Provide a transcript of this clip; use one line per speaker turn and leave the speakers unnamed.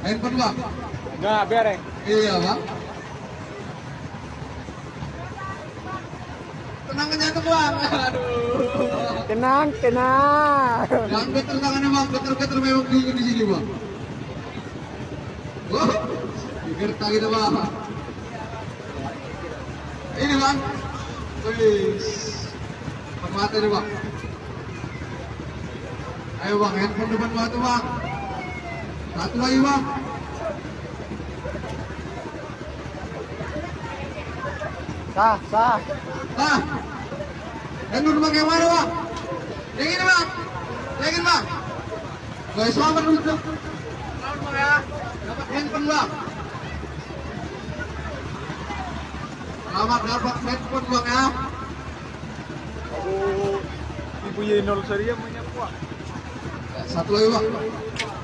Handphone bang?
Enggak, bereng.
Iya bang. Tenang aja tuh bang. Aduh.
Tenang, tenang.
Jangan getar tangannya bang, getar-getar memang dingin di sini bang. Wah, digertak gitu bang. Ini bang. Wih, mata nih bang. Ayo bang, handphone depan batu bang. Satu lagi bang.
Sah, sah.
Nah, handphone bang yang mana bang? Yang ini bang. Yang ini bang. Guys, selamat dulu. Selamat bang ya. Dapat handphone bang. Selamat dapat handphone bang ya.
Ibu Yenol Saria menyapu.
Satu lagi bang.